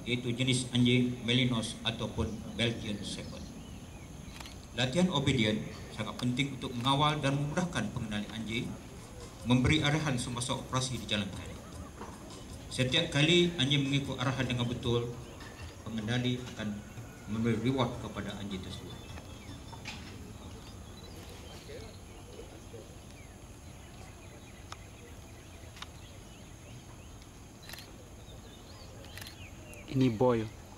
yaitu jenis anjing Melinos ataupun Belgian Shepherd. Latihan obedient sangat penting untuk mengawal dan memudahkan pengendali anjing, memberi arahan semasa operasi dijalankan. Setiap kali anjing mengikut arahan dengan betul, pengendali akan memberi reward kepada anjing tersebut. Ini boy.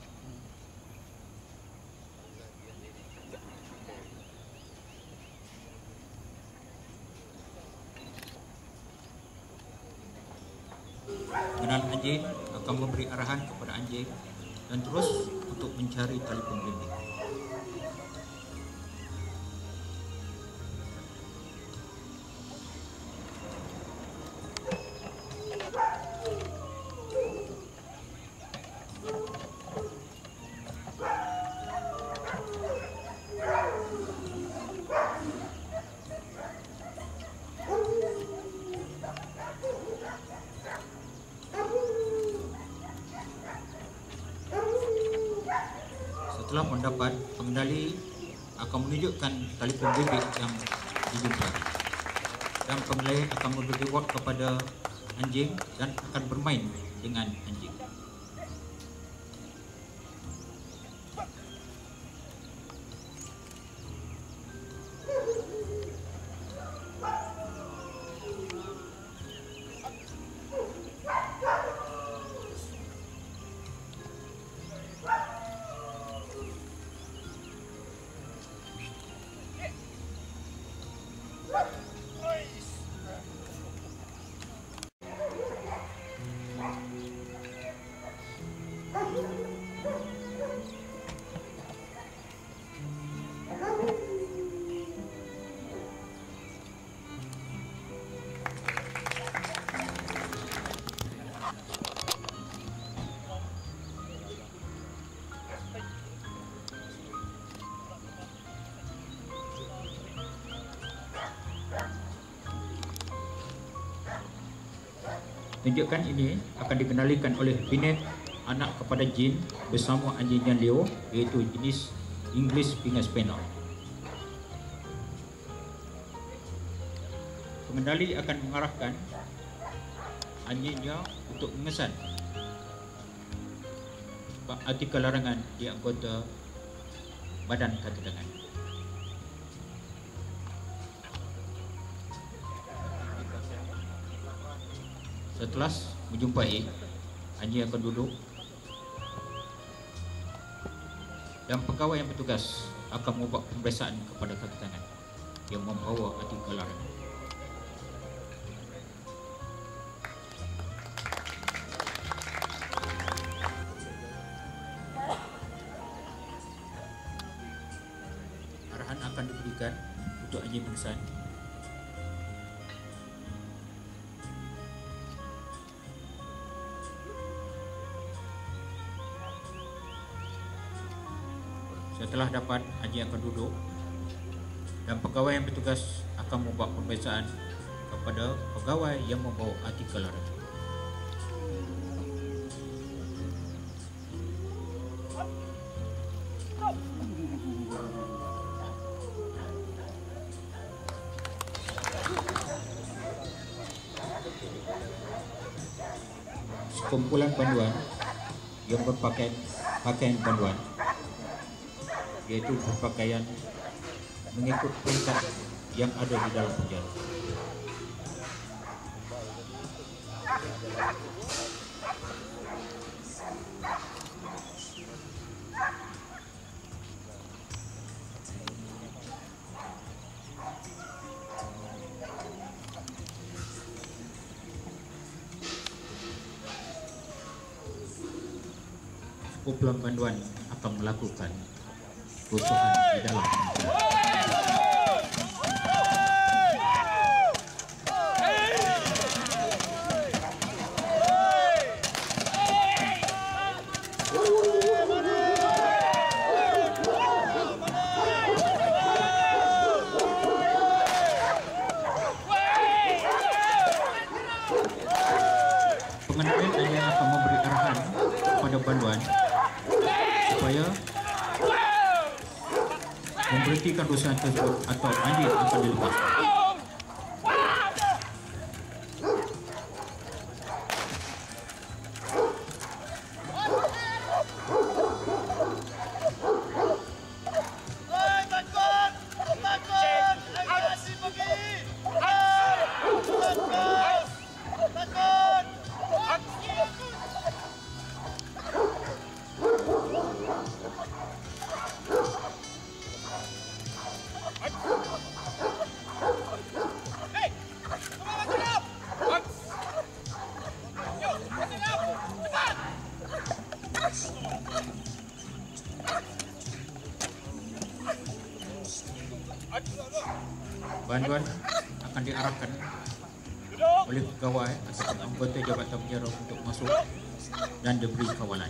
Pengendali anjing akan memberi arahan kepada anjing dan terus untuk mencari tali pembimbing. Setelah mendapat, pengendali akan menunjukkan tali pembimbing yang dijumpai dan pengendali akan memberi reward kepada anjing dan akan bermain dengan anjing. Tunjukkan ini akan dikendalikan oleh Binet anak kepada Jin bersama anjing Jan Leo, iaitu jenis English Finger Spaniel. Pengendali akan mengarahkan anjingnya untuk mengesan artikel larangan di anggota badan kaki tangan. Setelah menjumpai, anjing akan duduk dan pegawai yang bertugas akan membuat pemeriksaan kepada kaki tangan yang membawa artikel larangan. Arahan akan diberikan untuk anjing mengesan. Setelah dapat, anjing akan duduk dan pegawai yang bertugas akan membuat pemeriksaan kepada pegawai yang membawa artikel larangan. Sekumpulan panduan yang berpakaian panduan, yaitu berpakaian mengikut perintah yang ada di dalam penjara. Kumpulan panduan akan melakukan kerusuhan di dalam penjara. Pengendali hanya akan memberi arahan kepada banduan supaya memberhentikan rusuhan tersebut atau anjing akan dilepas. Banduan akan diarahkan oleh pegawai atau anggota Jabatan Penjara untuk masuk dan diberi kawalan.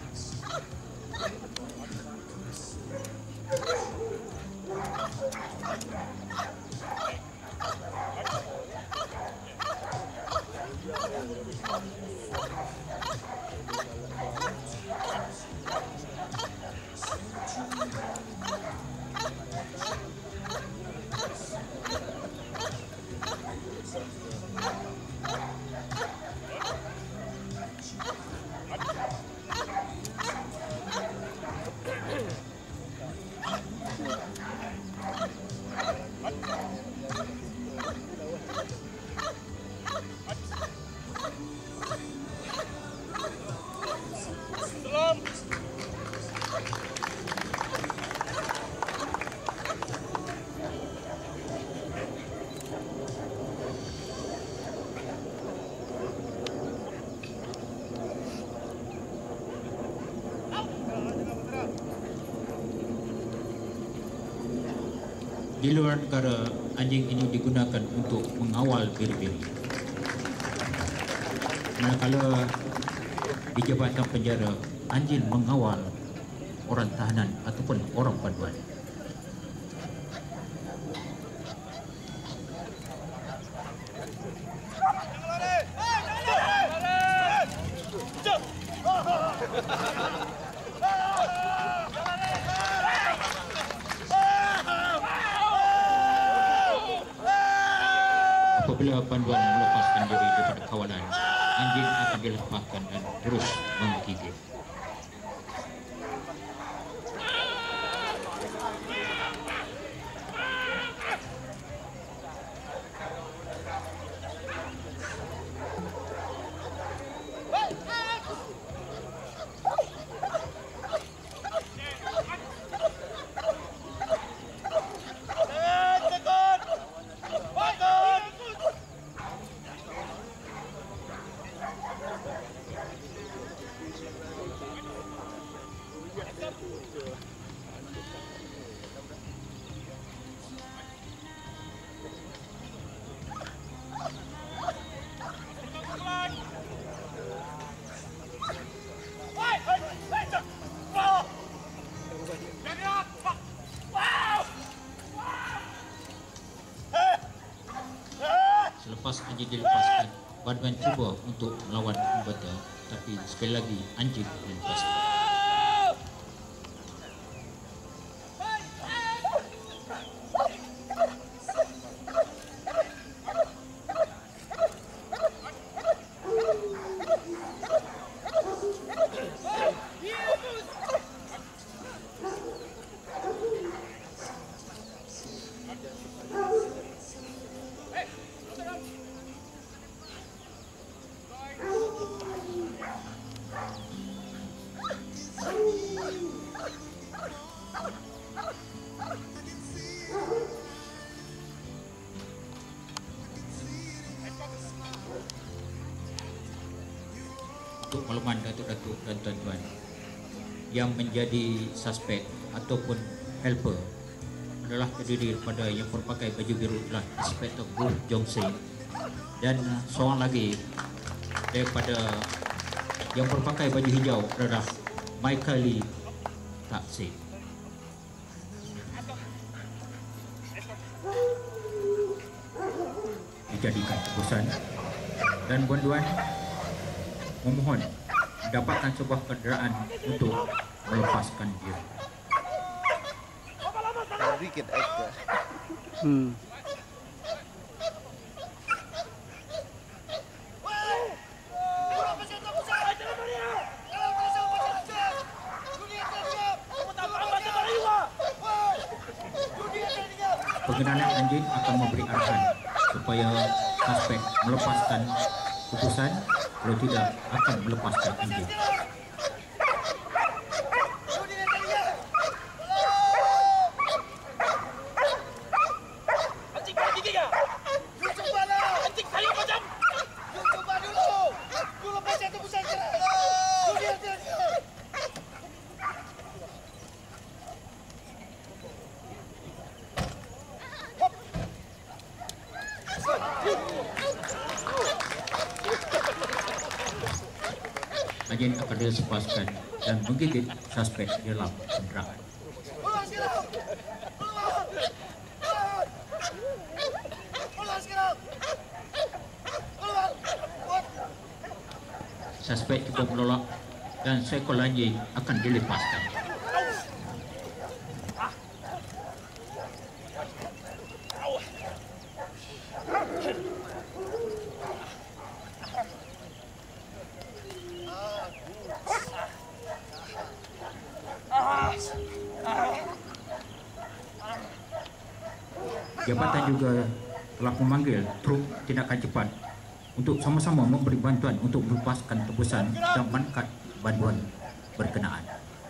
Di luar negara, anjing ini digunakan untuk mengawal biri-biri. Manakala di Jabatan Penjara, anjing mengawal orang tahanan ataupun orang banduan. Apabila banduan melepaskan diri daripada kawalan, anjing akan dilepaskan dan terus menggigit. Selepas anjing dilepaskan, banduan cuba untuk melawan anggota, tapi sekali lagi anjing dilepaskan. Untuk makluman datuk-datuk dan tuan-tuan yang menjadi suspek ataupun helper adalah terdiri daripada yang berpakai baju biru adalah Inspektor Gu Jongse dan seorang lagi daripada yang berpakai baju hijau adalah Michael Lee Taksi. Dijadikan tebusan dan banduan memohon mendapatkan sebuah kendaraan untuk melepaskan diri. Wicked actor. Pengendali anjing akan memberi arahan supaya suspek melepaskan putusan, kalau tidak akan melepaskan anjing. Anjing akan dilepaskan dan menggigit suspek di dalam kendaraan. Suspek juga menolak dan seekor anjing akan dilepaskan. Jabatan juga telah memanggil truk tindakan cepat untuk sama-sama memberi bantuan untuk melepaskan tebusan dan mengangkat bantuan berkenaan.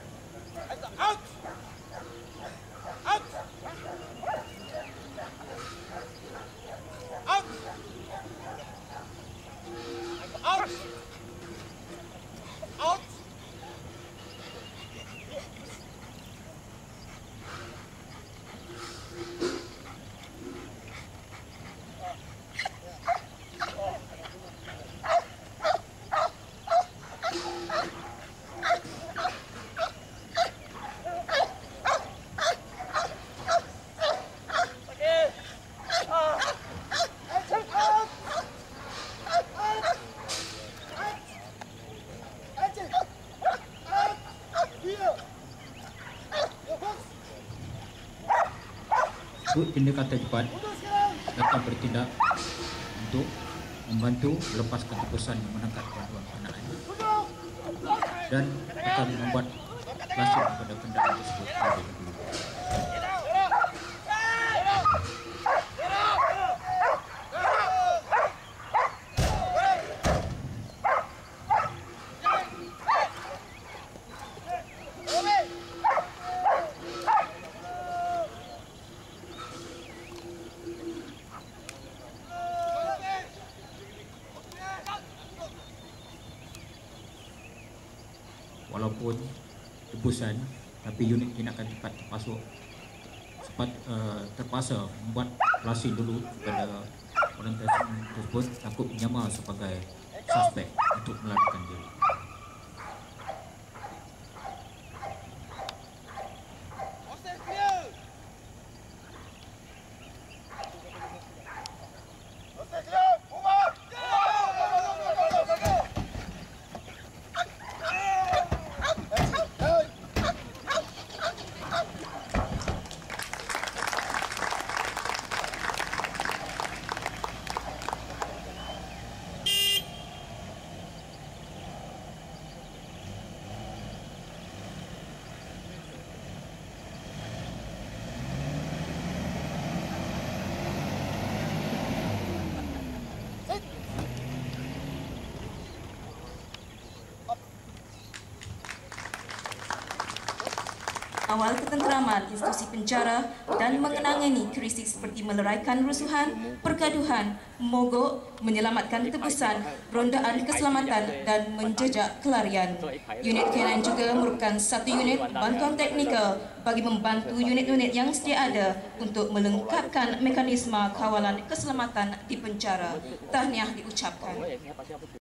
Truk tindakan cepat akan bertindak untuk membantu melepaskan tebusan yang menangkap bantuan berkenaan dan akan membuat langsung pada kendaraan tersebut terlebih dahulu. Walaupun tebusan, tapi unit tindakan cepat terpaksa membuat pelasi dulu kepada orang tersebut takut menyamar sebagai suspek untuk melarikan diri. Awal ketenteraman institusi penjara dan mengenangani krisis seperti meleraikan rusuhan, pergaduhan, mogok, menyelamatkan tebusan, rondaan keselamatan dan menjejak kelarian. Unit K9 juga merupakan satu unit bantuan teknikal bagi membantu unit-unit yang sedia ada untuk melengkapkan mekanisme kawalan keselamatan di penjara. Tahniah diucapkan.